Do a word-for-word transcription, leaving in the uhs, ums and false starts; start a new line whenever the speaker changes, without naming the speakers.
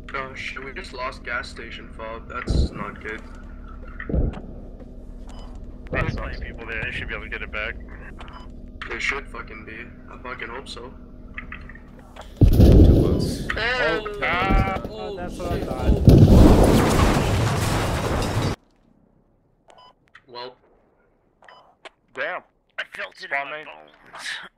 Oh shit, we just lost gas station fob. That's not good.
There's plenty of people there, they should be able to get it back.
They should fucking be. I fucking hope so.
Too close.
Oh,
Oh, ah.
Oh, that's what I thought.
Well.
Damn.
I felt it in
Spawn
my
main.
bones.